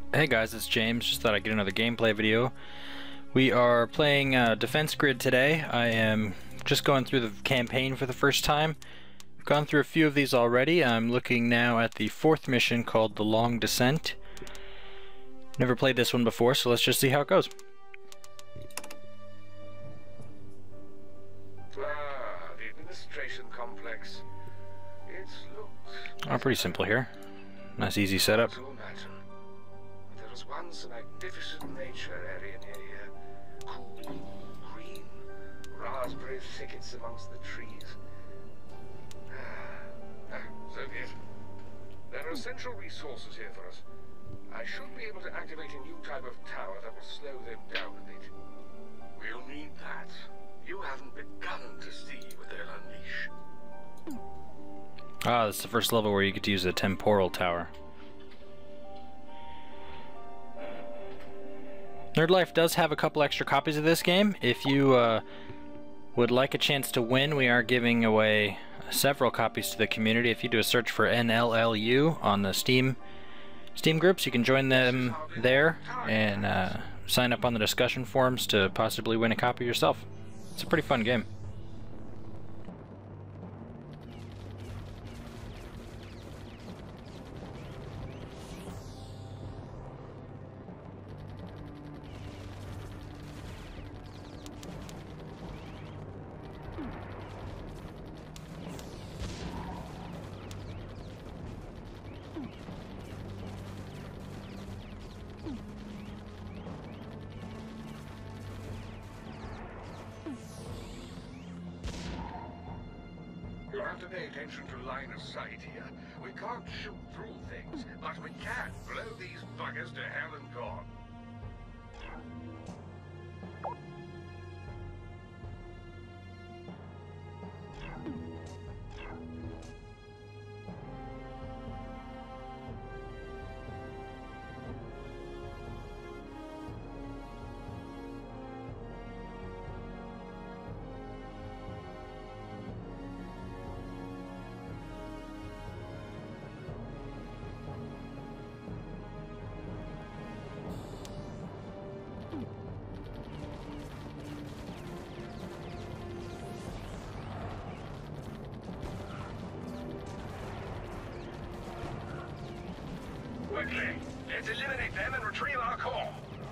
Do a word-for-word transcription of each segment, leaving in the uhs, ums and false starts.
Hey guys, it's James. Just thought I'd get another gameplay video. We are playing uh, Defense Grid today. I am just going through the campaign for the first time. I've gone through a few of these already. I'm looking now at the fourth mission called The Long Descent. Never played this one before, so let's just see how it goes. Ah, the administration complex. It's looked... Oh, pretty simple here. Nice easy setup. To imagine. There was once a magnificent nature area near here. Cool, green, raspberry thickets amongst the trees. Ah, so be it. There are essential resources here for us. I should be able to activate a new type of tower that will slow them down a bit. We'll need that. You haven't begun to see what they'll unleash. Ah, that's the first level where you get to use a temporal tower. Nerd Life does have a couple extra copies of this game. If you uh, would like a chance to win, we are giving away several copies to the community. If you do a search for N L L U on the Steam Steam groups, you can join them there and uh, sign up on the discussion forums to possibly win a copy yourself. It's a pretty fun game. You'll have to pay attention to line of sight here. We can't shoot through things, but we can blow these buggers to hell and gone. Quickly, let's eliminate them and retrieve our core.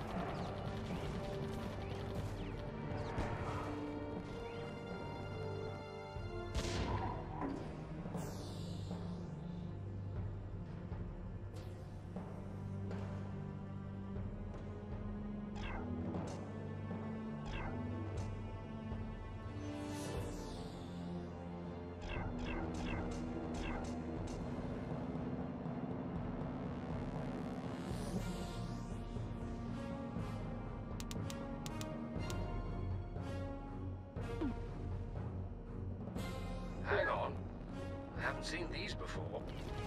Hang on. I haven't seen these before.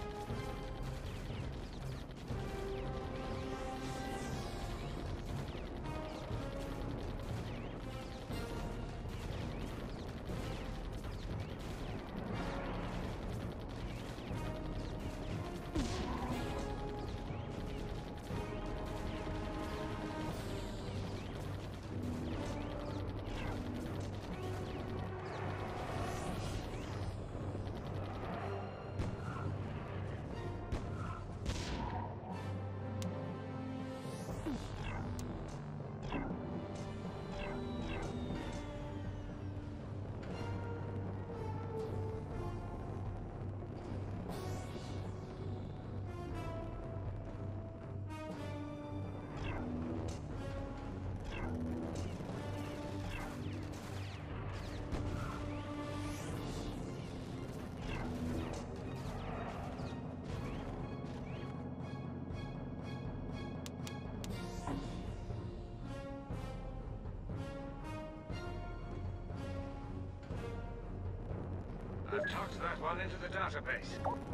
I've tucked that one into the database.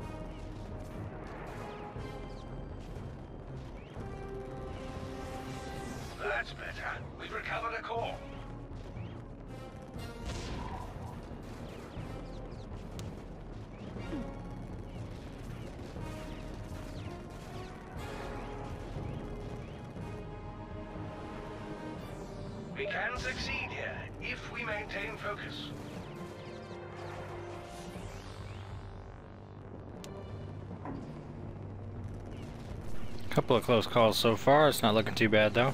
That's better. We've recovered a core. We can succeed here, if we maintain focus. Couple of close calls so far. It's not looking too bad though.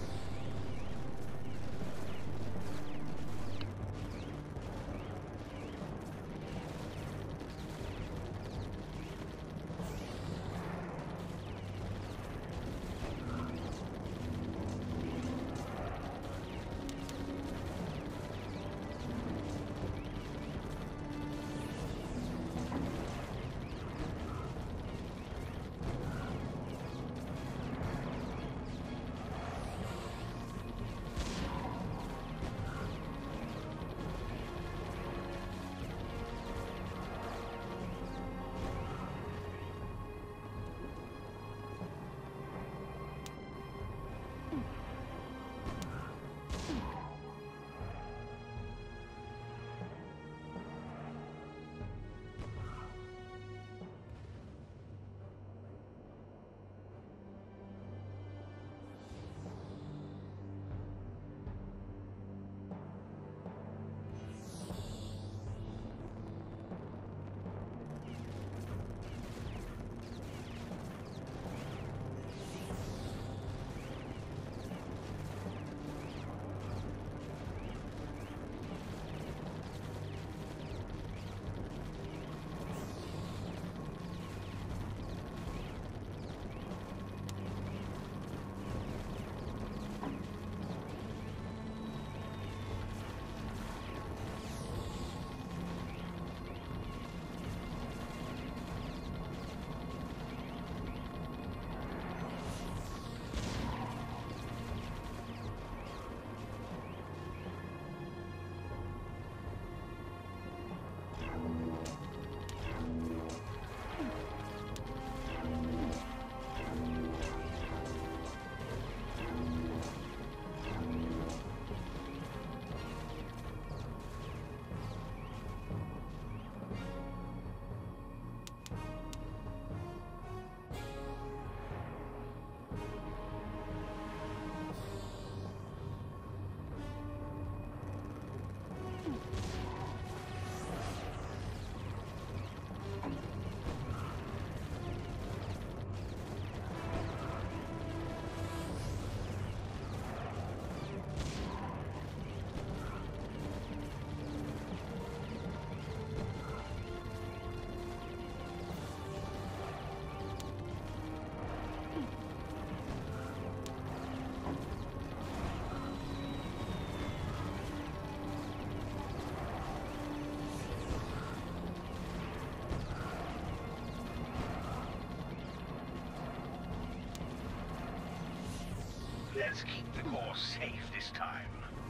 Let's keep the course safe this time.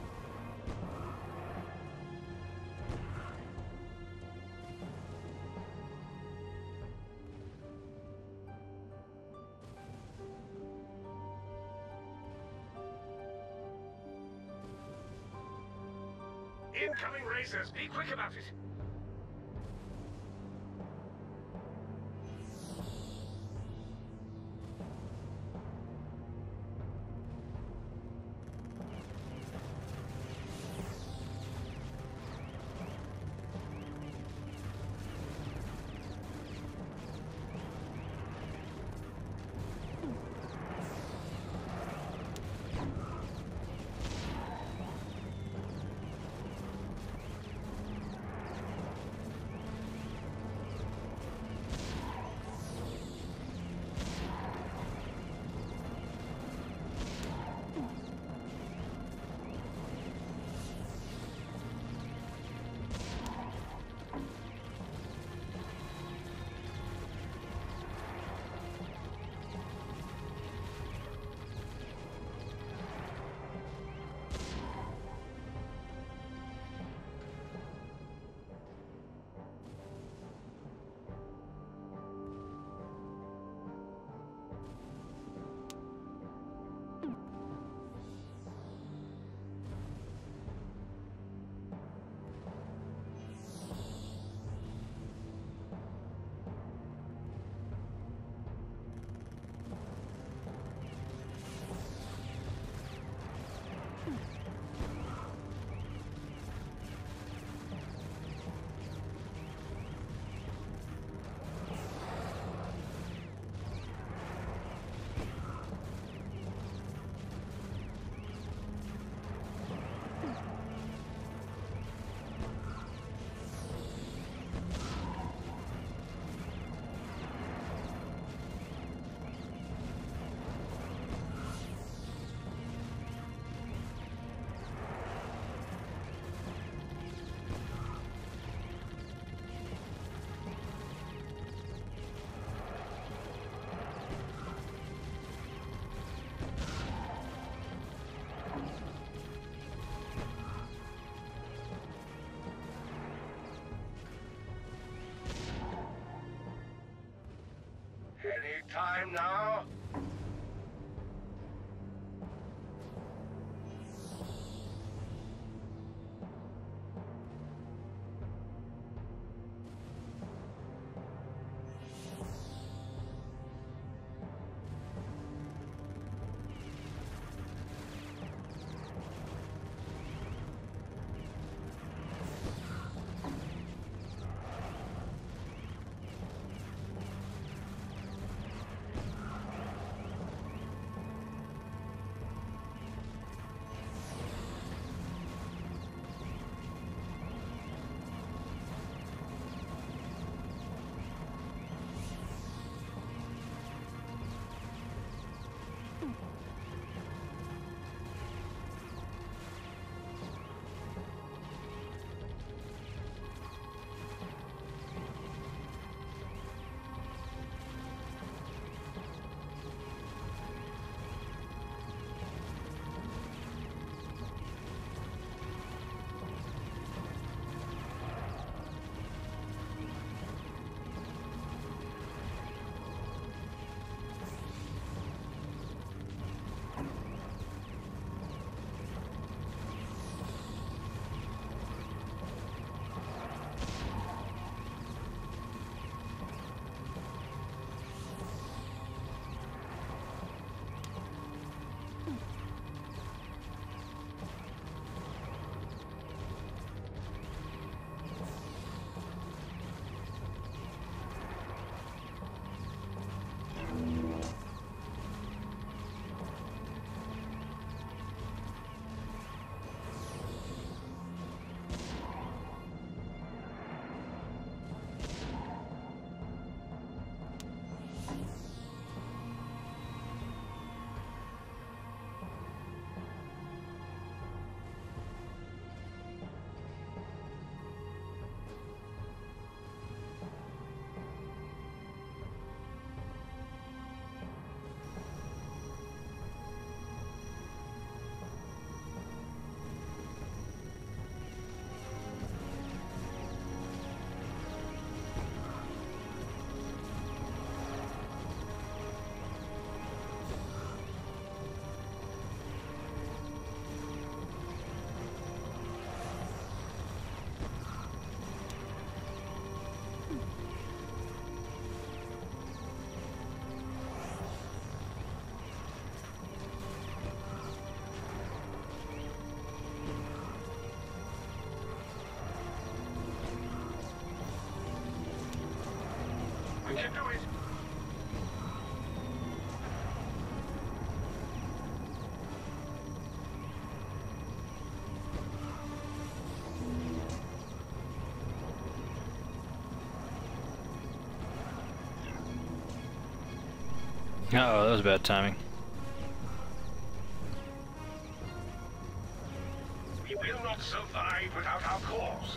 Incoming racers, be quick about it. time now? We can do it. Uh oh, that was bad timing. We will not survive without our cause.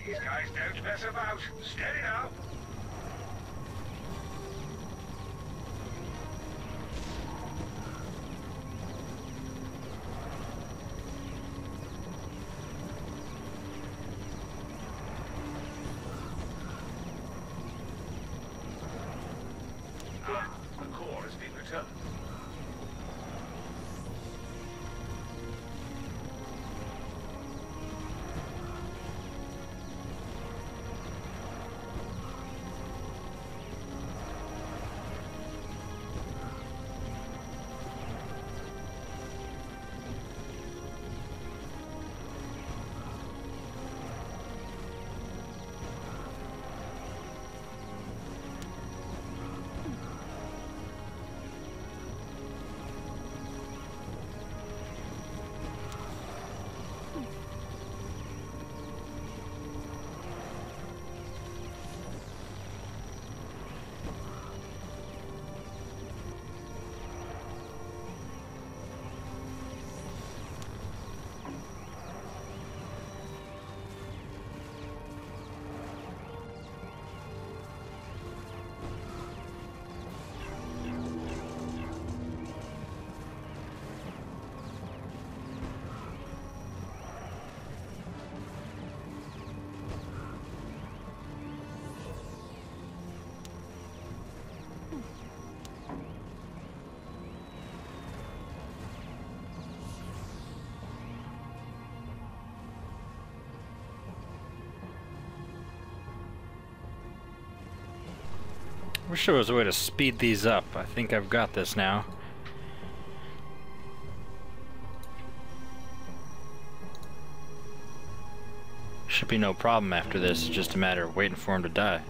These guys don't mess about. Steady now. Ah, the core has been returned. Wish there was a way to speed these up. I think I've got this now. Should be no problem after this, it's just a matter of waiting for him to die.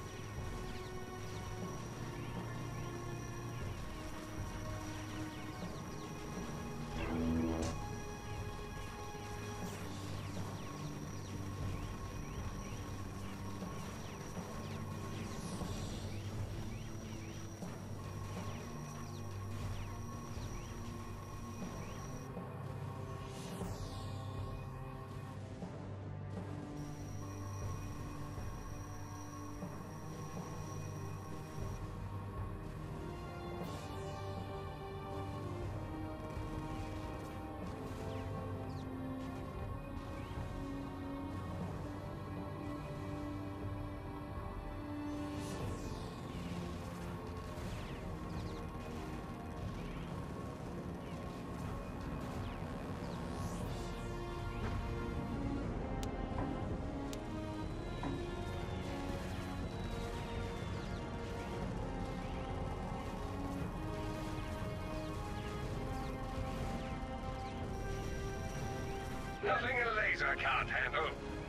Nothing a laser can't handle.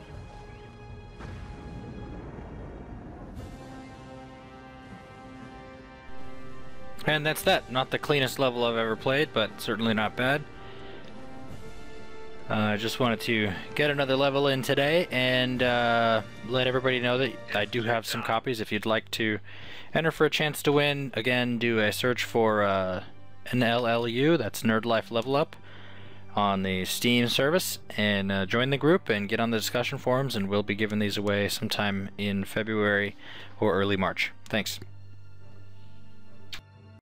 And that's that. Not the cleanest level I've ever played, but certainly not bad. I uh, just wanted to get another level in today and uh, let everybody know that I do have some copies if you'd like to enter for a chance to win. Again, do a search for uh, N L L U, that's Nerd Life Level Up, on the Steam service, and uh, join the group and get on the discussion forums, and we'll be giving these away sometime in February or early March. Thanks.